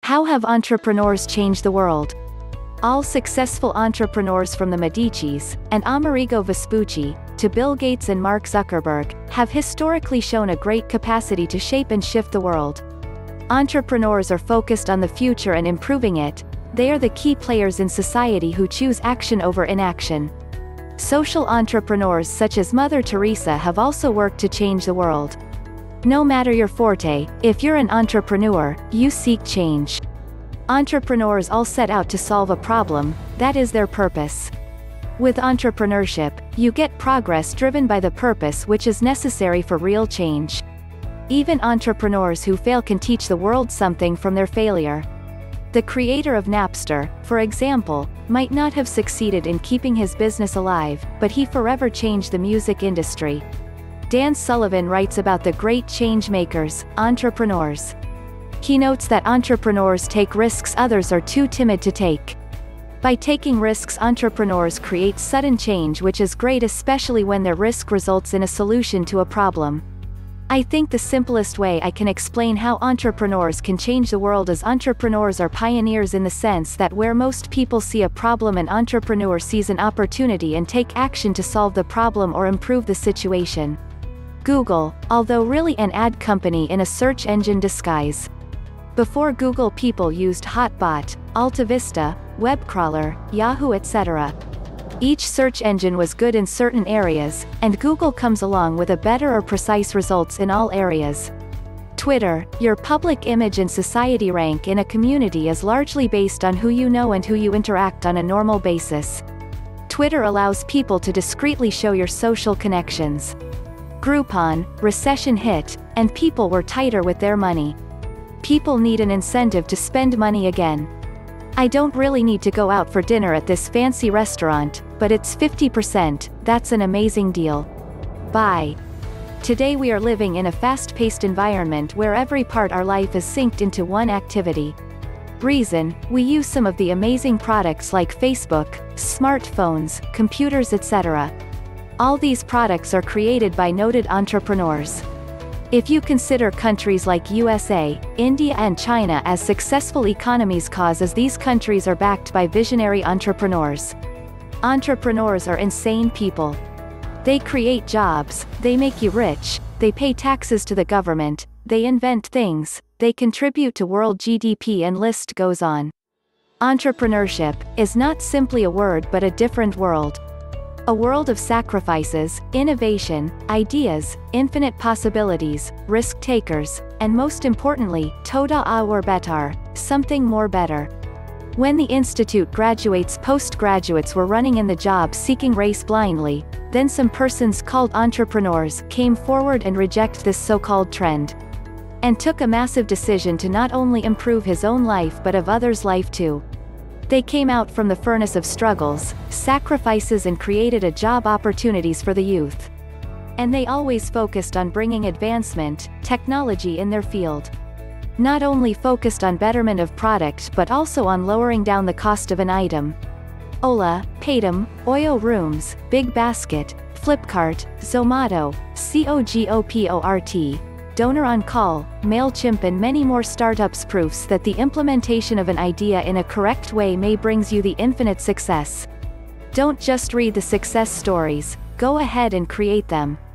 How have entrepreneurs changed the world? All successful entrepreneurs from the Medicis and Amerigo Vespucci to Bill Gates and Mark Zuckerberg have historically shown a great capacity to shape and shift the world. Entrepreneurs are focused on the future and improving it. They are the key players in society who choose action over inaction. Social entrepreneurs such as Mother Teresa have also worked to change the world. No matter your forte, if you're an entrepreneur, you seek change. Entrepreneurs all set out to solve a problem, that is their purpose. With entrepreneurship, you get progress driven by the purpose which is necessary for real change. Even entrepreneurs who fail can teach the world something from their failure. The creator of Napster, for example, might not have succeeded in keeping his business alive, but he forever changed the music industry. Dan Sullivan writes about the great change makers, entrepreneurs. He notes that entrepreneurs take risks others are too timid to take. By taking risks, entrepreneurs create sudden change, which is great especially when their risk results in a solution to a problem. I think the simplest way I can explain how entrepreneurs can change the world is entrepreneurs are pioneers in the sense that where most people see a problem, an entrepreneur sees an opportunity and take action to solve the problem or improve the situation. Google, although really an ad company in a search engine disguise. Before Google, people used Hotbot, AltaVista, WebCrawler, Yahoo, etc. Each search engine was good in certain areas, and Google comes along with a better or precise results in all areas. Twitter, your public image and society rank in a community is largely based on who you know and who you interact on a normal basis. Twitter allows people to discreetly show your social connections. Groupon, recession hit, and people were tighter with their money. People need an incentive to spend money again. I don't really need to go out for dinner at this fancy restaurant, but it's 50%, that's an amazing deal. Buy. Today we are living in a fast-paced environment where every part of our life is synced into one activity. Reason, we use some of the amazing products like Facebook, smartphones, computers, etc. All these products are created by noted entrepreneurs. If you consider countries like USA, India and China as successful economies, causes these countries are backed by visionary entrepreneurs. Entrepreneurs are insane people. They create jobs, they make you rich, they pay taxes to the government, they invent things, they contribute to world GDP, and list goes on. Entrepreneurship is not simply a word but a different world. A world of sacrifices, innovation, ideas, infinite possibilities, risk-takers, and most importantly, toda or better, something more better. When the institute graduates, postgraduates were running in the job-seeking race blindly, then some persons called entrepreneurs came forward and reject this so-called trend. And took a massive decision to not only improve his own life but of others' life too. They came out from the furnace of struggles, sacrifices, and created a job opportunities for the youth. And they always focused on bringing advancement, technology in their field. Not only focused on betterment of product but also on lowering down the cost of an item. Ola, Paytm, Oyo Rooms, Big Basket, Flipkart, Zomato, Cogoport, Donor on Call, MailChimp, and many more startups proves that the implementation of an idea in a correct way may brings you the infinite success. Don't just read the success stories, go ahead and create them.